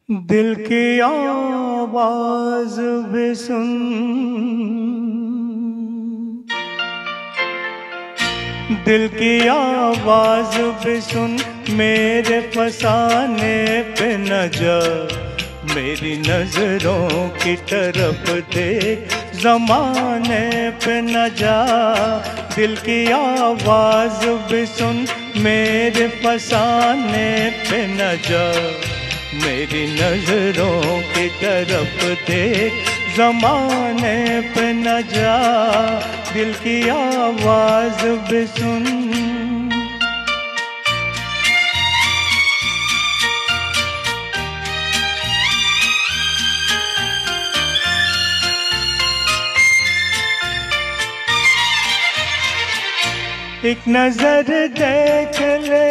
दिल की आवाज भी सुन, दिल की आवाज भी सुन, मेरे फसाने पे न जा, मेरी नजरों की तरफ देख, जमाने पे न जा। दिल की आवाज भी सुन, मेरे फसाने पे न जा, मेरी नजरों की तरफ देख, जमाने पे न जा। दिल की आवाज भी सुन। एक नजर देख ले,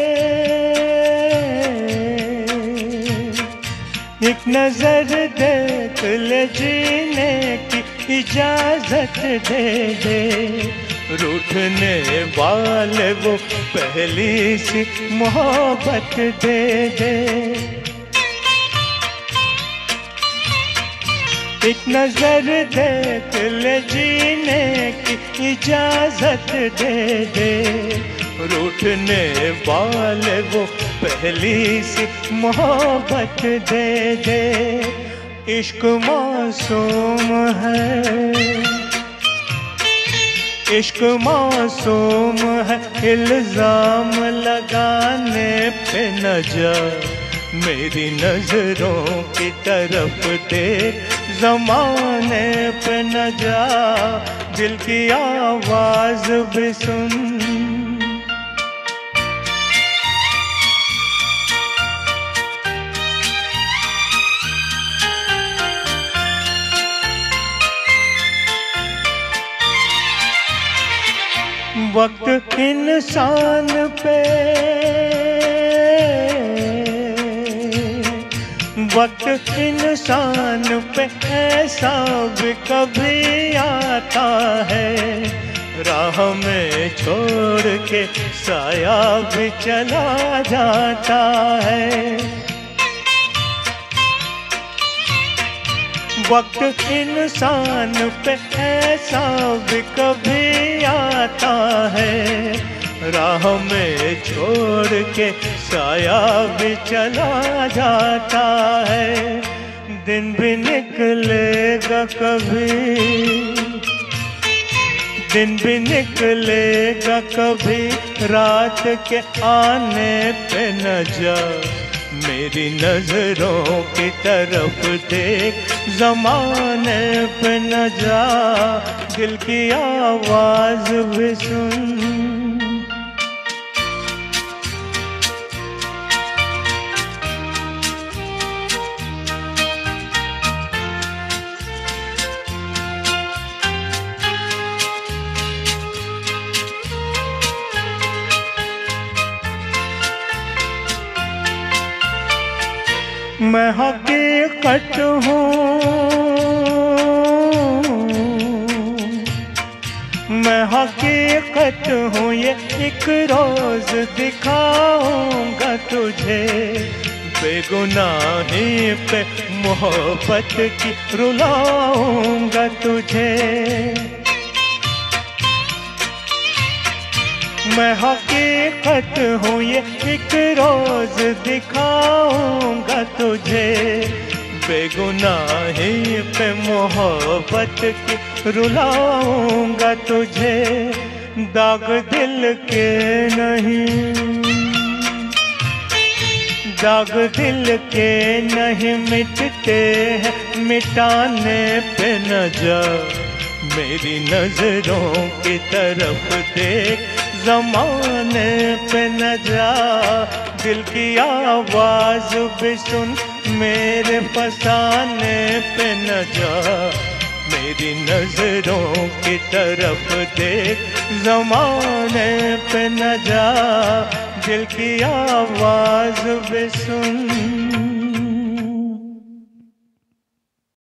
एक नजर देख ले, जीने की इजाजत दे दे। रूठने वाले वो पहली सी मोहब्बत दे दे। एक नजर देख ले, जीने की इजाजत दे दे। रूठने वाले वो पहली सी मोहब्बत दे दे। इश्क मासूम है, इश्क मासूम है, इल्जाम लगाने पे न जा, मेरी नजरों की तरफ देख, जमाने पे न जा। दिल की आवाज भी सुन। वक्त इंसान पे, वक्त इंसान पे ऐसा भी कभी आता है, राह में छोड़ के साया भी चला जाता है। वक्त इंसान पे ऐसा भी कभी आता है, राह में छोड़ के साया भी चला जाता है। दिन भी निकलेगा कभी, दिन भी निकलेगा कभी, रात के आने पे न जा, मेरी नजरों की तरफ देख, जमाने पे न जा। दिल की आवाज भी सुन। मैं हकीकत हूँ, मैं हकीकत हूँ, ये एक रोज दिखाऊंगा तुझे, बेगुनाही पे मोहब्बत की रुलाऊंगा तुझे। मैं हकीकत हूँ, ये एक रोज दिखाऊंगा तुझे, बेगुनाही पे मोहब्बत की रुलाऊंगा तुझे। दाग दिल के नहीं, दाग दिल के नहीं मिटते हैं, मिटाने पे न जा, मेरी नजरों की तरफ देख, जमाने पे न जा। दिल की आवाज भी सुन, मेरे फसाने पे न जा, मेरी नजरों की तरफ देख, जमाने पे न जा। दिल की आवाज भी सुन।